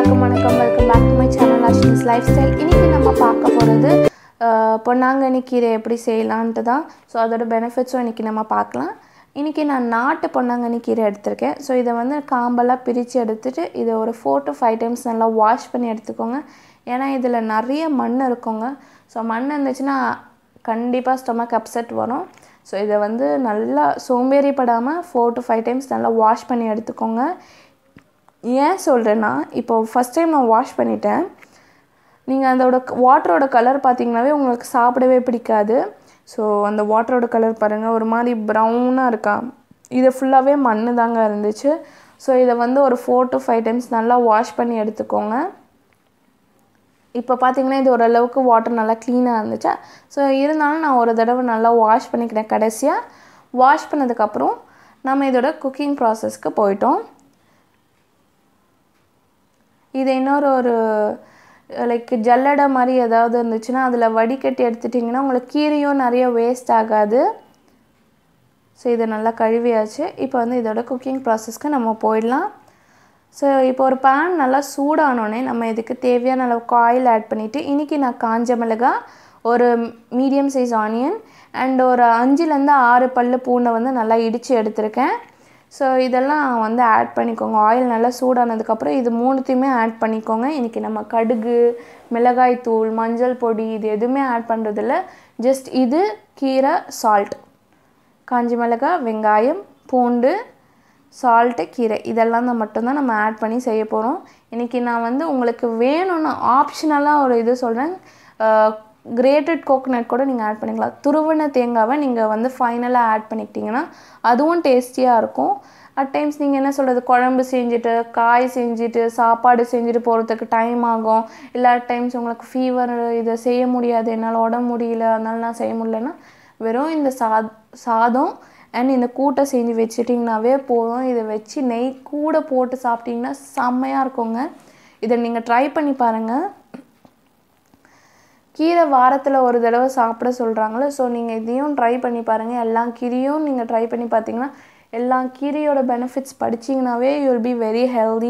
எல்லாருக்கும் வணக்கம். Welcome back to my channel Ashni's lifestyle. இன்னைக்கு நம்ம பார்க்க போகிறது பொன்னாங்கண்ணி கீரை எப்படி செய்யலான்ட்டு தான். ஸோ அதோட பெனிஃபிட்ஸும் இன்றைக்கி நம்ம பார்க்கலாம். இன்றைக்கி நான் நாட்டு பொன்னாங்கண்ணி கீரை எடுத்திருக்கேன். ஸோ இதை வந்து காம்பெல்லாம் பிரித்து எடுத்துகிட்டு இதை ஒரு 4 to 5 டைம்ஸ் நல்லா வாஷ் பண்ணி எடுத்துக்கோங்க. ஏன்னா இதில் நிறைய மண் இருக்குங்க. ஸோ மண் இருந்துச்சுன்னா கண்டிப்பாக ஸ்டொமக் அப்செட் வரும். ஸோ இதை வந்து நல்லா சோம்பேறிப்படாமல் 4 to 5 டைம்ஸ் நல்லா வாஷ் பண்ணி எடுத்துக்கோங்க. ஏன் சொல்கிறேன்னா, இப்போது ஃபஸ்ட் டைம் நான் வாஷ் பண்ணிட்டேன். நீங்கள் அதோட வாட்டரோட கலர் பார்த்திங்கனாவே உங்களுக்கு சாப்பிடவே பிடிக்காது. ஸோ அந்த வாட்டரோட கலர் பாருங்கள், ஒரு மாதிரி ப்ரௌனாக இருக்கா. இது ஃபுல்லாகவே மண் தாங்க இருந்துச்சு. ஸோ இதை வந்து ஒரு 4 to 5 டைம்ஸ் நல்லா வாஷ் பண்ணி எடுத்துக்கோங்க. இப்போ பார்த்திங்கன்னா இது ஓரளவுக்கு வாட்டர் நல்லா க்ளீனாக இருந்துச்சா. ஸோ இருந்தாலும் நான் ஒரு தடவை நல்லா வாஷ் பண்ணிக்கிறேன். கடைசியாக வாஷ் பண்ணதுக்கப்புறம் நம்ம இதோட குக்கிங் ப்ராசஸ்க்கு போயிட்டோம். இது இன்னொரு லைக் ஜல்லடை மாதிரி ஏதாவது இருந்துச்சுன்னா அதில் வடிகட்டி எடுத்துட்டிங்கன்னா உங்களுக்கு கீரையும் நிறைய வேஸ்ட் ஆகாது. ஸோ இதை நல்லா கழுவியாச்சு. இப்போ வந்து இதோட குக்கிங் ப்ராசஸ்க்கு நம்ம போயிடலாம். ஸோ இப்போ ஒரு பேன் நல்லா சூடானோடனே நம்ம இதுக்கு தேவையான அளவுக்கு ஆயில் ஆட் பண்ணிவிட்டு, இன்றைக்கி நான் காஞ்ச மிளகாய், ஒரு மீடியம் சைஸ் ஆனியன் அண்ட் ஒரு 5லேருந்து 6 பல்லு பூண்டை வந்து நல்லா இடித்து எடுத்திருக்கேன். ஸோ இதெல்லாம் வந்து ஆட் பண்ணிக்கோங்க. ஆயில் நல்லா சூடானதுக்கப்புறம் இது மூணுத்தையுமே ஆட் பண்ணிக்கோங்க. இன்றைக்கி நம்ம கடுகு, மிளகாய் தூள், மஞ்சள் பொடி இது எதுவுமே ஆட் பண்ணுறதில்ல. ஜஸ்ட் இது, கீரை, சால்ட், காஞ்சி மிளகாய், வெங்காயம், பூண்டு, சால்ட்டு, கீரை இதெல்லாம் தான் மட்டும்தான் நம்ம ஆட் பண்ணி செய்ய போகிறோம். இன்றைக்கி நான் வந்து உங்களுக்கு வேணும்னா ஆப்ஷனலாக ஒரு இது சொல்கிறேன். கிரேட்டட் கோகோனட் கூட நீங்கள் ஆட் பண்ணிக்கலாம். துருவின தேங்காவை நீங்கள் வந்து ஃபைனலாக ஆட் பண்ணிக்கிட்டிங்கன்னா அதுவும் டேஸ்டியாக இருக்கும். அட் டைம்ஸ் நீங்கள் என்ன சொல்கிறது, குழம்பு செஞ்சுட்டு, காய் செஞ்சுட்டு, சாப்பாடு செஞ்சுட்டு போகிறதுக்கு டைம் ஆகும். இல்லை அட் டைம்ஸ் உங்களுக்கு ஃபீவர், இதை செய்ய முடியாது, என்னால் உடம்பு முடியல, அதனால நான் செய்ய முடியலன்னா வெறும் இந்த சாதம் அண்ட் இந்த கூட்டை செஞ்சு வச்சுட்டிங்கனாவே போதும். இதை வச்சு நெய் கூட போட்டு சாப்பிட்டிங்கன்னா செம்மையாக இருக்குங்க. இதை நீங்கள் ட்ரை பண்ணி பாருங்கள். கீரை வாரத்தில் ஒரு தடவை சாப்பிட சொல்கிறாங்களே, ஸோ நீங்கள் இதையும் ட்ரை பண்ணி பாருங்கள். எல்லா கீரையும் நீங்கள் ட்ரை பண்ணி பார்த்தீங்கன்னா எல்லா கீரையோட பெனிஃபிட்ஸ் படிச்சிங்கனாவே you will be very healthy.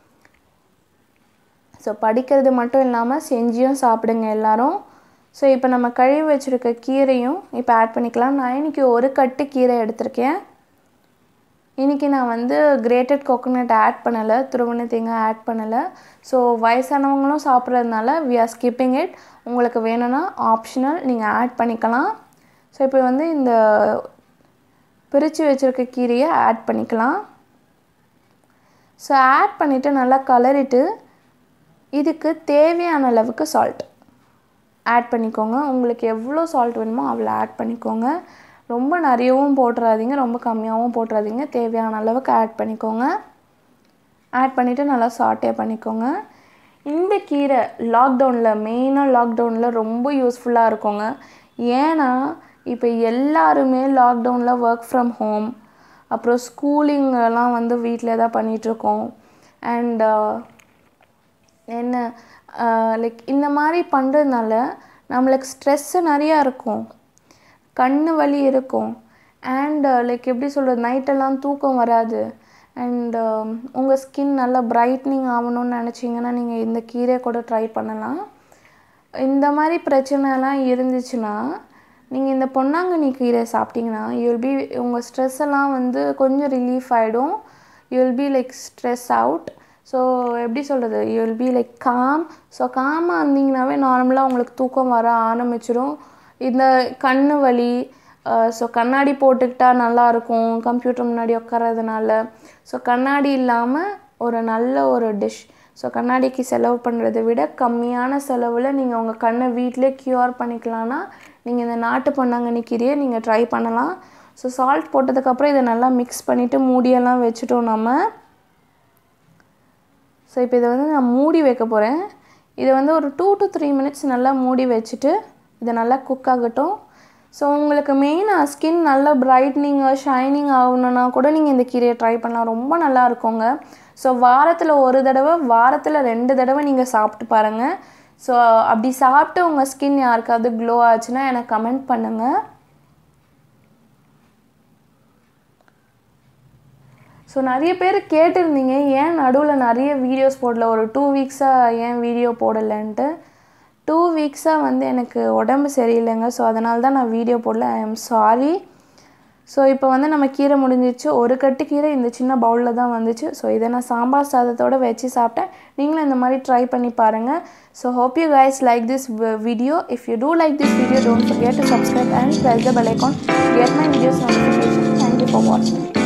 So படிக்கிறது மட்டும் இல்லாமல் செஞ்சியும் சாப்பிடுங்க எல்லோரும். ஸோ இப்போ நம்ம கழுவி வச்சுருக்க கீரையும் இப்போ ஆட் பண்ணிக்கலாம். நான் இன்றைக்கி ஒரு கட்டு கீரை எடுத்திருக்கேன். இன்றைக்கி நான் வந்து கிரேட்டட் கோகோனட் ஆட் பண்ணலை, துருவன தேங்காய் ஆட் பண்ணலை. ஸோ வயசானவங்களும் சாப்பிட்றதுனால வி ஆர் ஸ்கிப்பிங் இட். உங்களுக்கு வேணும்னா ஆப்ஷனல், நீங்கள் ஆட் பண்ணிக்கலாம். ஸோ இப்போ வந்து இந்த பிரித்து வச்சுருக்க கீரையை ஆட் பண்ணிக்கலாம். ஸோ ஆட் பண்ணிவிட்டு நல்லா கலரிட்டு இதுக்கு தேவையான அளவுக்கு சால்ட் ஆட் பண்ணிக்கோங்க. உங்களுக்கு எவ்வளோ சால்ட் வேணுமோ அவ்வளோ ஆட் பண்ணிக்கோங்க. ரொம்ப நிறையவும் போட்டுறாதீங்க, ரொம்ப கம்மியாகவும் போட்டுறாதீங்க. தேவையான அளவுக்கு ஆட் பண்ணிக்கோங்க. ஆட் பண்ணிவிட்டு நல்லா சாட்டே பண்ணிக்கோங்க. இந்த கீரை மெயினாக லாக்டவுனில் ரொம்ப யூஸ்ஃபுல்லாக இருக்குங்க. ஏன்னா இப்போ எல்லாருமே லாக்டவுனில் ஒர்க் ஃப்ரம் ஹோம், அப்புறம் ஸ்கூலிங்கெல்லாம் வந்து வீட்டில் தான் பண்ணிகிட்ருக்கோம். அண்ட் என்ன லைக் இந்த மாதிரி பண்ணுறதுனால நம்மளுக்கு ஸ்ட்ரெஸ்ஸு நிறையா இருக்கும், கண்ணு வலி இருக்கும், அண்ட் லைக் எப்படி சொல்கிறது, நைட்டெல்லாம் தூக்கம் வராது. அண்ட் உங்கள் ஸ்கின் நல்லா பிரைட்னிங் ஆகணும்னு நினச்சிங்கன்னா நீங்கள் இந்த கீரையை கூட ட்ரை பண்ணலாம். இந்த மாதிரி பிரச்சனைலாம் இருந்துச்சுன்னா நீங்கள் இந்த பொன்னாங்கண்ணி கீரை சாப்பிட்டிங்கன்னா உங்கள் ஸ்ட்ரெஸ் எல்லாம் வந்து கொஞ்சம் ரிலீஃப் ஆகிடும். You will be like stress out. So எப்படி சொல்கிறது, you will be like calm. So காமாக இருந்தீங்கன்னாவே நார்மலாக உங்களுக்கு தூக்கம் வர ஆரம்பிச்சிடும். இந்த கண்ணு வலி, ஸோ கண்ணாடி போட்டுக்கிட்டால் நல்லாயிருக்கும் கம்ப்யூட்டர் முன்னாடி உட்காரதுனால. ஸோ கண்ணாடி இல்லாமல் ஒரு நல்ல ஒரு டிஷ். ஸோ கண்ணாடிக்கு செலவு பண்ணுறதை விட கம்மியான செலவில் நீங்கள் உங்கள் கண்ணை வீட்டிலே க்யூர் பண்ணிக்கலான்னா நீங்கள் இந்த நாட்டு பொன்னாங்கண்ணி கீரையை நீங்கள் ட்ரை பண்ணலாம். ஸோ சால்ட் போட்டதுக்கப்புறம் இதை நல்லா மிக்ஸ் பண்ணிவிட்டு மூடியெல்லாம் வச்சுட்டோம் நம்ம. ஸோ இப்போ இதை வந்து நான் மூடி வைக்க போகிறேன். இதை வந்து ஒரு 2 to 3 minutes நல்லா மூடி வச்சுட்டு இதை நல்லா குக் ஆகட்டும். ஸோ உங்களுக்கு மெயினாக ஸ்கின் நல்லா பிரைட்னிங்காக ஷைனிங் ஆகணுன்னா கூட நீங்கள் இந்த கீரையை ட்ரை பண்ணலாம். ரொம்ப நல்லா இருக்குங்க. ஸோ வாரத்தில் ஒரு தடவை, வாரத்தில் 2 தடவை நீங்கள் சாப்பிட்டு பாருங்கள். ஸோ அப்படி சாப்பிட்டு உங்கள் ஸ்கின் யாருக்காவது க்ளோ ஆச்சுன்னா எனக்கு கமெண்ட் பண்ணுங்கள். ஸோ நிறைய பேர் கேட்டிருந்தீங்க ஏன் நடுவில் நிறைய வீடியோஸ் போடல, ஒரு 2 வீக்ஸாக ஏன் வீடியோ போடலைன்ட்டு. 2 வீக்ஸாக வந்து எனக்கு உடம்பு சரியில்லைங்க. ஸோ அதனால தான் நான் வீடியோ போடல. I am sorry. ஸோ இப்போ வந்து நம்ம கீரை முடிஞ்சிச்சு. ஒரு கட்டு கீரை இந்த சின்ன பவுலில் தான் வந்துச்சு. ஸோ இதை நான் சாம்பார் சாதத்தோடு வச்சு சாப்பிட்டேன். நீங்களும் இந்த மாதிரி ட்ரை பண்ணி பாருங்கள். So hope you guys like this video. If you do like this video, don't forget to subscribe and press the bell icon to get my videos notification. Thank you for watching.